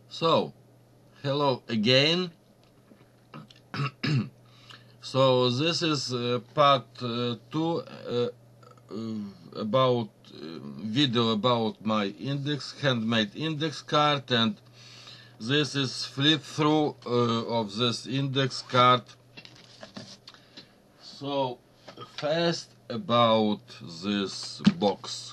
So, hello again. So this is part 2 about video about my handmade index card, and this is flip through of this index card. So first about this box.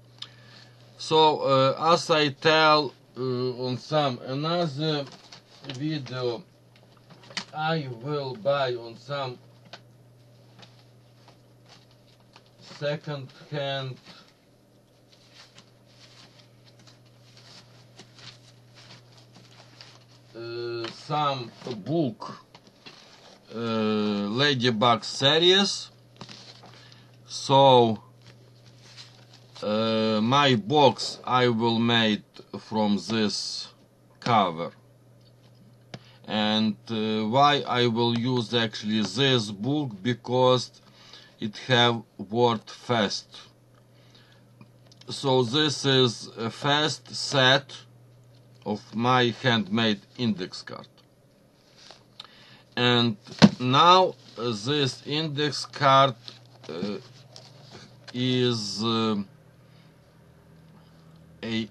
So as I tell on some another video, I will buy on some second-hand some book Ladybug series. So my box I will make from this cover. And why I will use actually this book? Because it have word fast. So this is a first set of my handmade index card. And now this index card is a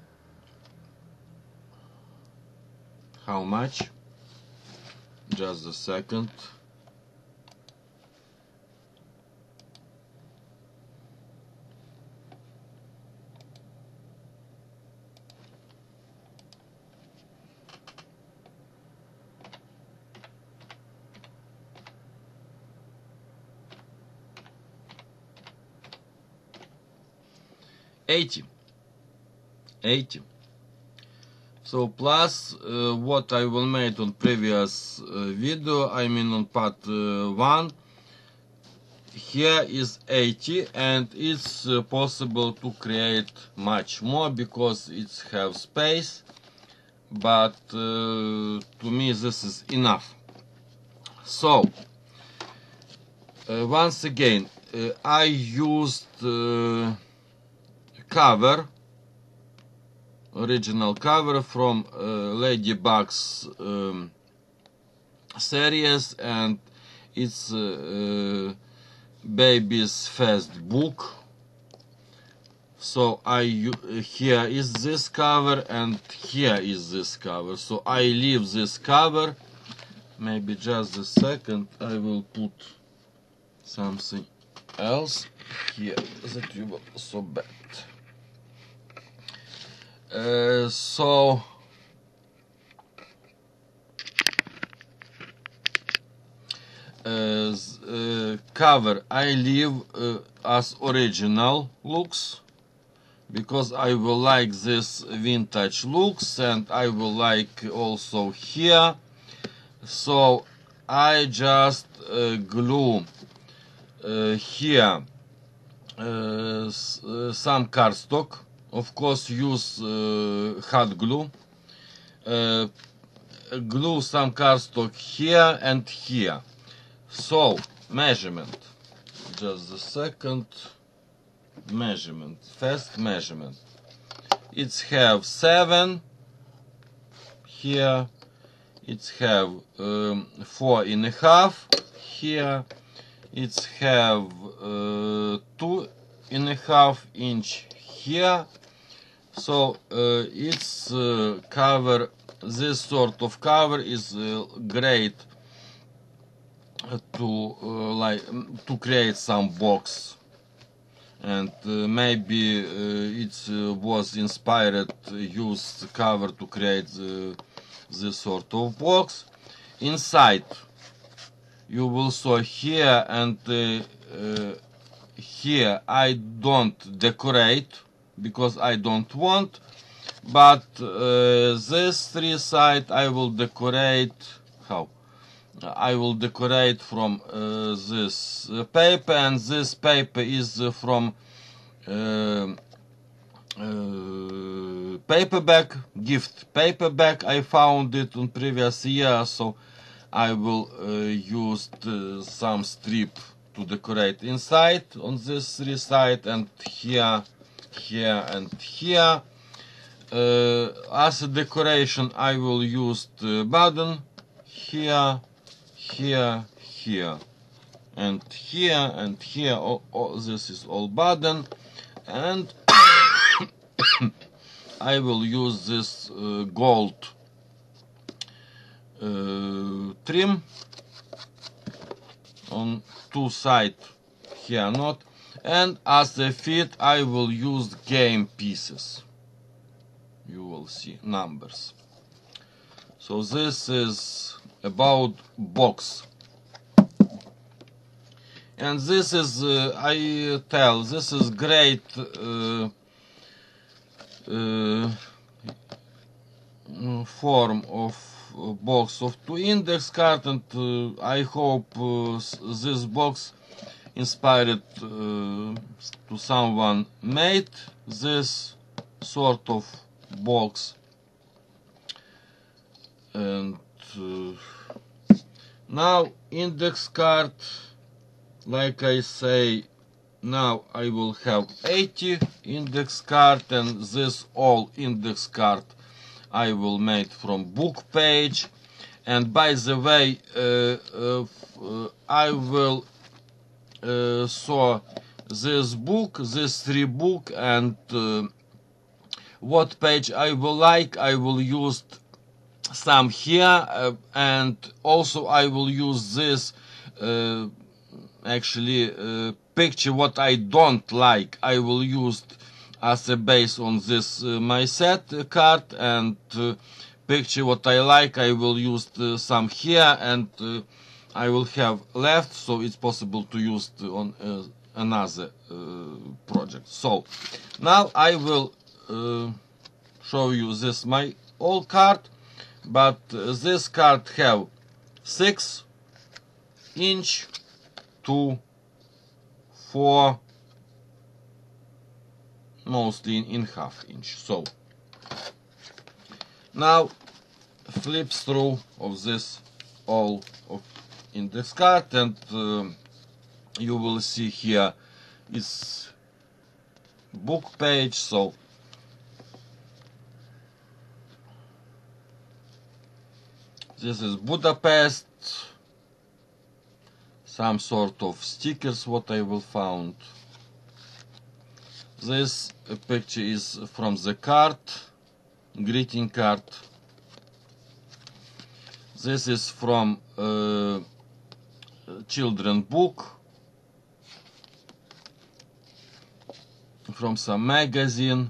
how much? Just a second. $80. So plus what I will make on previous video, I mean on part 1, here is 80, and it's possible to create much more because it have space, but to me this is enough. So once again I used cover, original cover from Ladybug's series, and it's baby's first book. So here is this cover and here is this cover. So I leave this cover. Maybe just a second, I will put something else here that you will so bad. So cover I leave as original looks, because I will like this vintage looks, and I will like also here. So I just glue here some cardstock. Of course, use hot glue. Glue some cardstock here and here. So measurement, just a second. Measurement, first measurement. It's have 7 here. It's have 4.5 here. It's have 2.5 inch here. So it's cover. This sort of cover is great to create some box, and maybe it was inspired use cover to create this sort of box. Inside you will saw here and here I don't decorate because I don't want, but this 3 side I will decorate. How? I will decorate from this paper, and this paper is from paperback, gift paperback. I found it on previous year, so I will use some strip to decorate inside on this 3 side, and here, here and here. as a decoration I will use the button here, here, here, and here, and here. This is all button, and I will use this gold trim on two sides here, not, and as the feet I will use game pieces. You will see numbers. So this is about box, and this is this is great form of box of 2 index card, and I hope this box inspired to someone made this sort of box. And now index card, like I say, now I will have 80 index card, and this all index card I will make from book page. And by the way, I will show this book, this 3 book, and what page I will like, I will use some here, and also I will use this picture what I don't like, I will use as a base on this my set card, and picture what I like I will use some here, and I will have left, so it's possible to use on another project. So now I will show you this my old card, but this card have 6 inch to 4, mostly in half inch. So now flip through of this all of index card, and you will see here is book page. So this is Budapest, some sort of stickers what I will found. This picture is from the card, greeting card. This is from children book, from some magazine.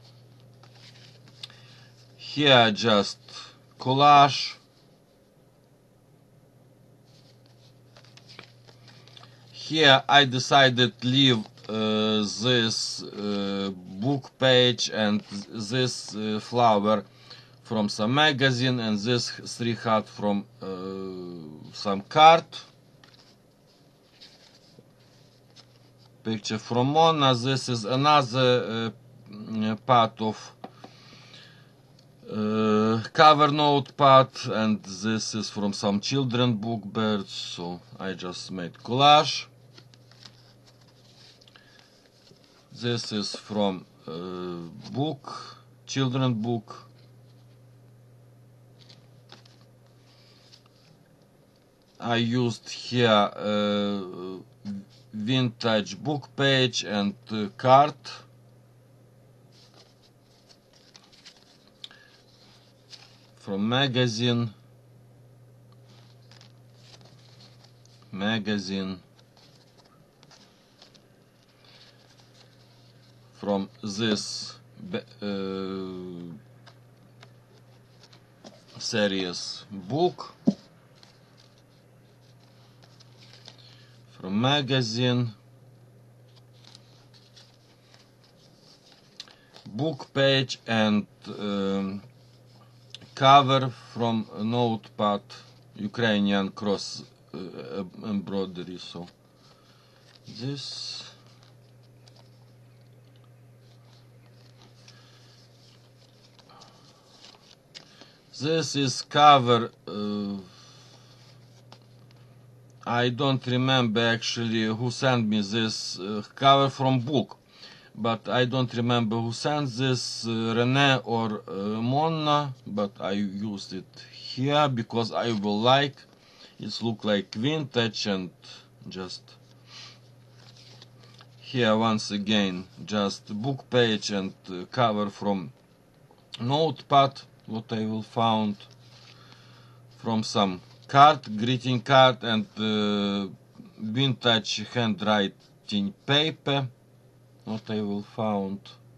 Here just collage. Here I decided to leave this book page and this flower from some magazine, and this 3 heart from some card. Picture from Mona. This is another part of cover note part, and this is from some children book birds, so I just made collage. This is from book, children book. I used here vintage book page and card. From magazine. From this series book, from magazine, book page, and cover from notepad, Ukrainian cross embroidery. So this is cover. I don't remember actually who sent me this cover from book, but I don't remember who sent this, Rene or Monna, but I used it here because I will like it. Look like vintage, and just here once again just book page and cover from notepad, what I will found from some card, greeting card, and vintage handwriting paper, what I will found.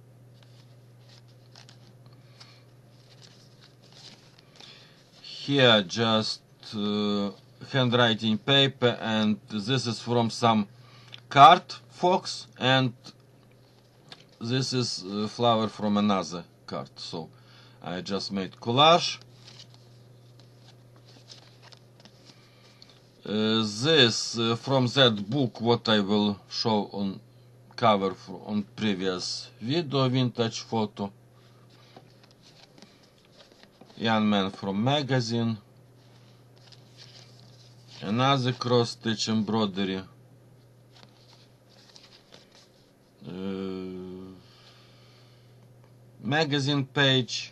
Here just handwriting paper, and this is from some card fox, and this is flower from another card. So I just made collage. This from that book what I will show on cover on previous video, vintage photo. Young man from magazine. Another cross stitch embroidery. Magazine page.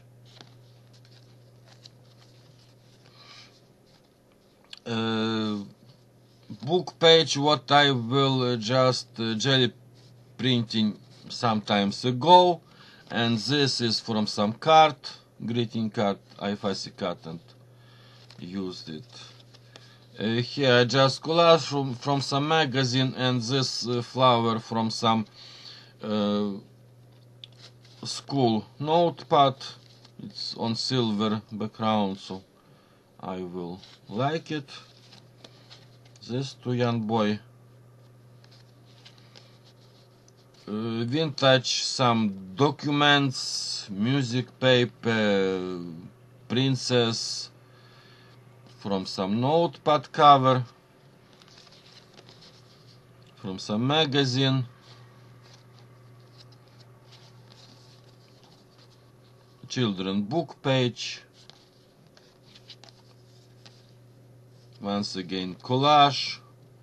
Book page what I will just jelly printing sometimes ago, and this is from some card, greeting card, I fancy card, and used it. Here just collage from some magazine, and this flower from some school notepad. It's on silver background, so I will like it. This to young boy. Vintage, some documents, music paper, princess, from some notepad cover, from some magazine. Children book page. Once again collage.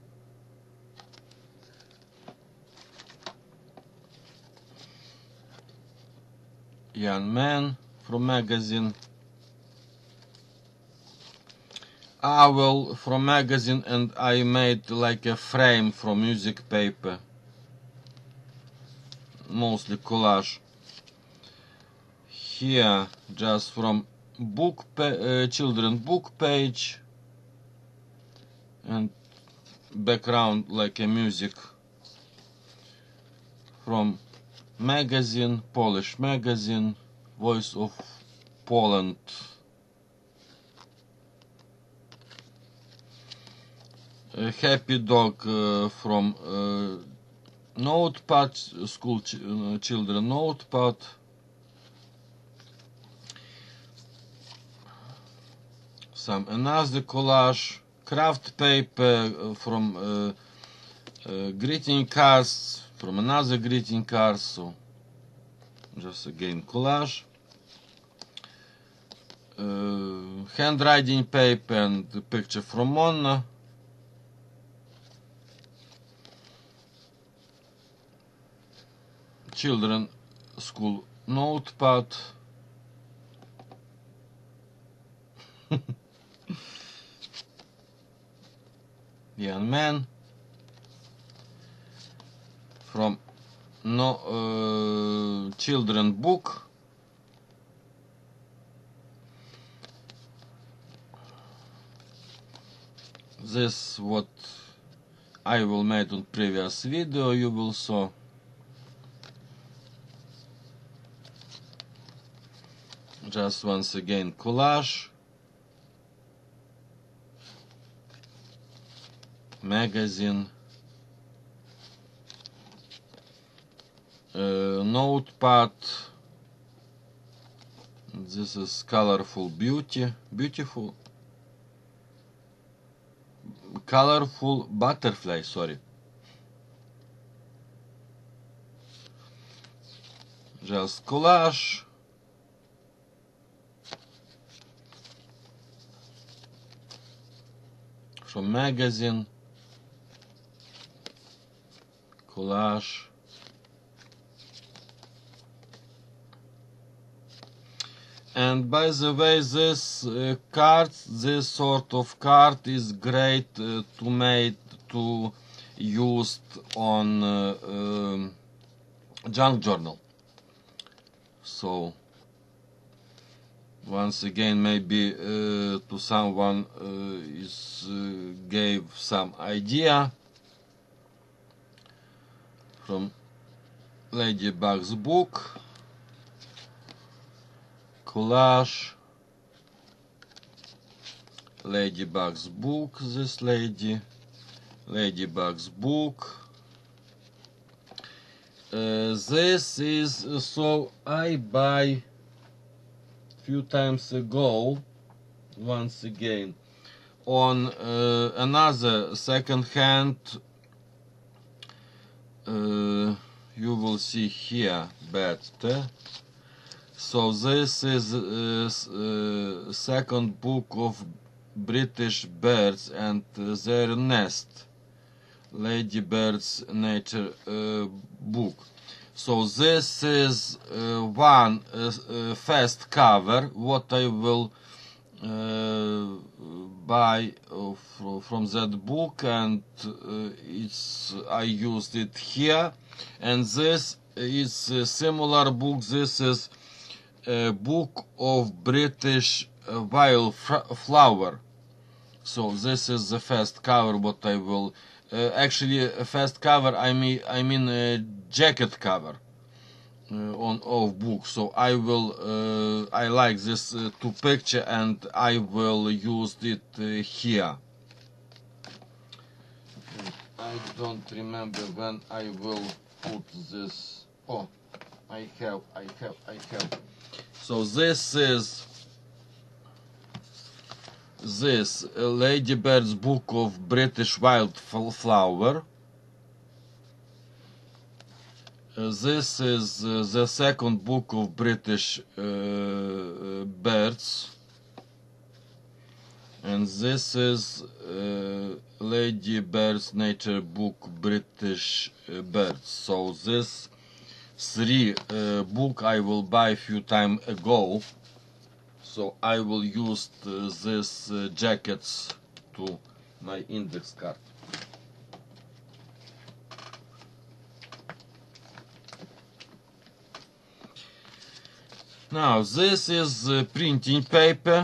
Young man from magazine. Owl from magazine, and I made like a frame from music paper. Mostly collage. Here just from book children book page, and background like a music from magazine, Polish magazine, Voice of Poland. A happy dog from notepad, school children notepad. Some another collage, craft paper from greeting cards, from another greeting card, so just again collage. Handwriting paper and the picture from Monna. Children school notepad. Young man from children book. This what I will make on previous video, you will saw. Just once again collage. Magazine. Notepad. This is colorful beautiful colorful butterfly, sorry. Just collage. From magazine. Collage. And by the way, this this sort of card is great to used on junk journal. So once again, maybe to someone gave some idea from Ladybug's book. Collage, Ladybug's book, this lady, Ladybug's book. This is, so I buy few times ago, once again, on another second hand, you will see here better. So this is second book of British birds and their nest, Ladybird's nature book. So this is one first cover what I will buy from that book, and I used it here. And this is a similar book. This is a book of British wildflower. So this is the first cover what I will actually a first cover, I mean a jacket cover of book. So I will I like this two picture, and I will use it here. I don't remember when I will put this. Oh, I have. So this is Ladybird's book of British wildflower. This is the second book of British birds, and this is Ladybird's nature book British birds. So this three book I will buy a few time ago. So I will use these jackets to my index card. Now this is printing paper.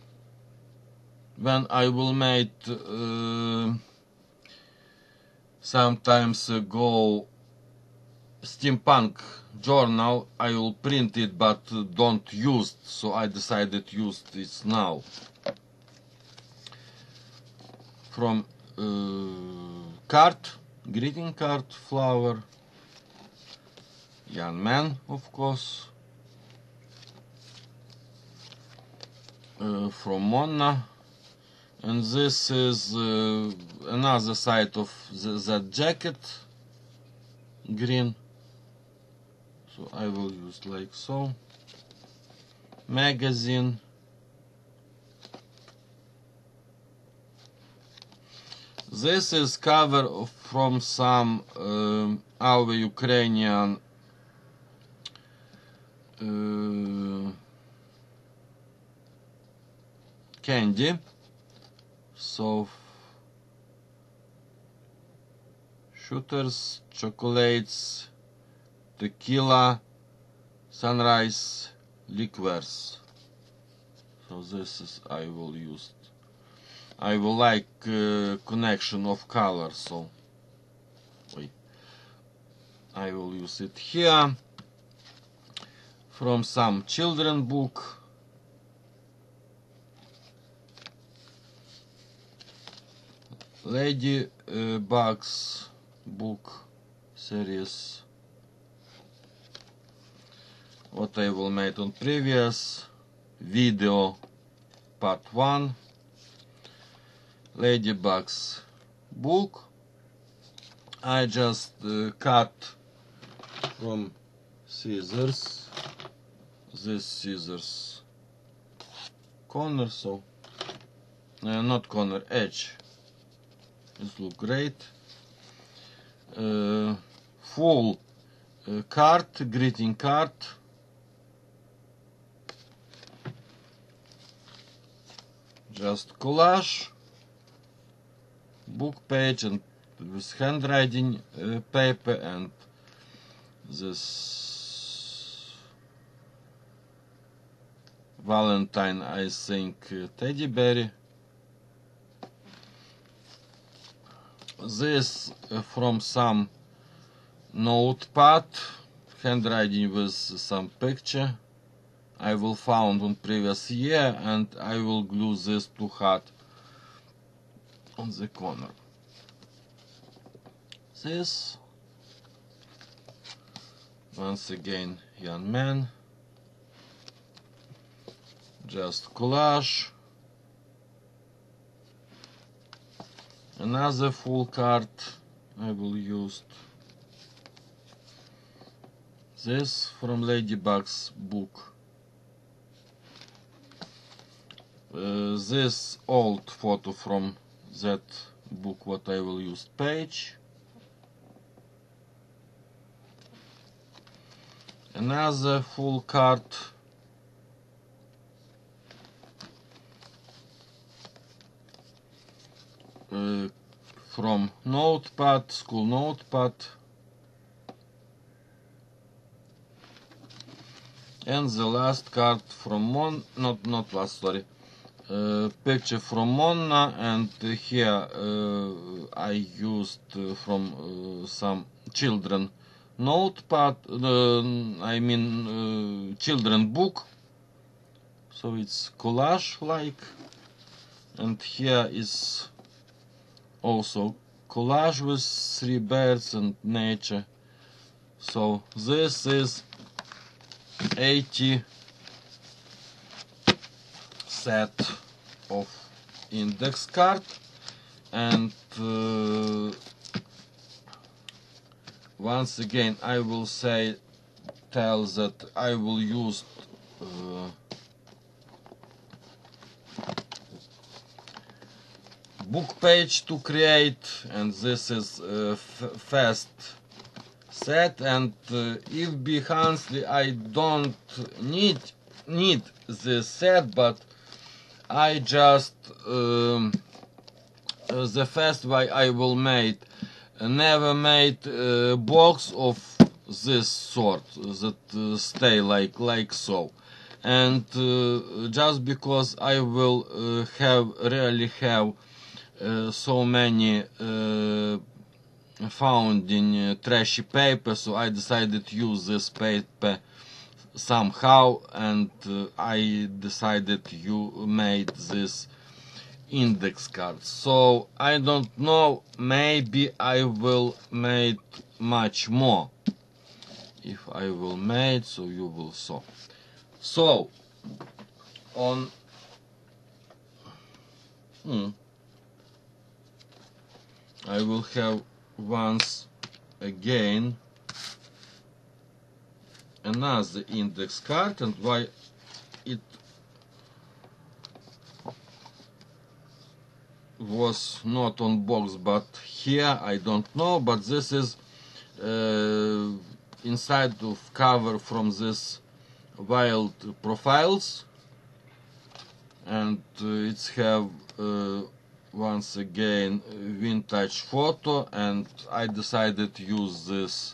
When I will make sometimes ago steampunk journal, I will print it but don't use it, so I decided to use this now. From card, greeting card, flower, young man, of course, from Mona, and this is another side of that jacket, green. So I will use like so. Magazine. This is cover from some our Ukrainian candy. So shooters, chocolates, tequila, sunrise, liqueurs. So this is I will use. I will like connection of color, so I will use it here. From some children book. Ladybug's book series. What I will make on previous video, part 1. Ladybug's book. I just cut from scissors. This scissors corner, so not corner, edge. This look great. Full card, greeting card. just collage book page and with handwriting paper and this Valentine, I think, teddy bear. This from some notepad, handwriting with some picture I will found on previous year, and I will glue this to hat on the corner. This once again young man, just collage, another full card I will use. This from Ladybug's book. This old photo from that book what I will use page. Another full card from notepad, school notepad. And the last card from picture from Mona, and here I used from some children notepad, children book, so it's collage like, and here is also collage with 3 birds and nature. So this is 80 set of index card, and once again I will tell that I will use book page to create, and this is fast set, and if behance I don't need this set, but I just the first way I will make never made box of this sort that stay like so, and just because I will really have so many found in trashy paper, so I decided to use this paper somehow, and I decided you made this index card. So I don't know, maybe I will make much more. If I will make, so you will saw. So on I will have once again another index card, and why it was not on box but here I don't know, but this is inside of cover from this wild profiles, and it's have once again vintage photo, and I decided to use this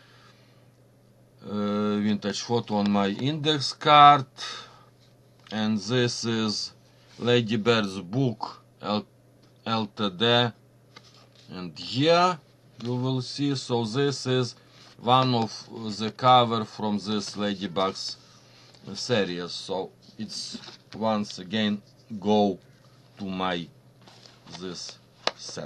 vintage photo on my index card. And this is Lady Bird's book Ltd, and here you will see, so this is one of the cover from this Ladybug's series, so it's once again go to my this set.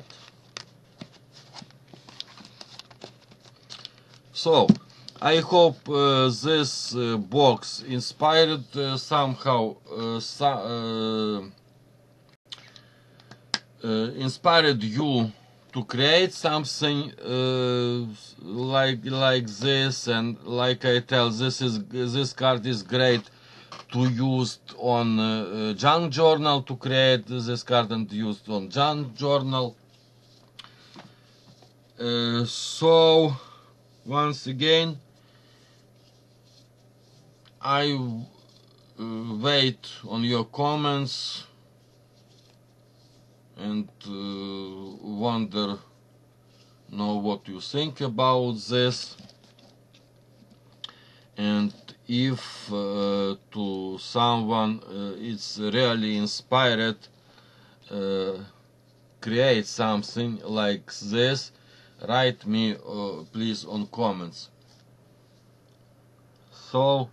So I hope this box inspired somehow inspired you to create something like this, and like I tell, this card is great to use on junk journal, to create this card and use on junk journal. So once again I wait on your comments and know what you think about this, and if to someone it's really inspired create something like this, write me please on comments. So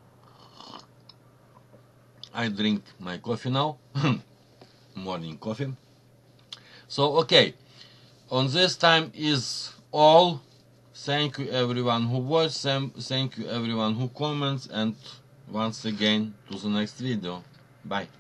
I drink my coffee now, morning coffee. So okay, on this time is all. Thank you everyone who watched them, thank you everyone who comments, and once again to the next video. Bye.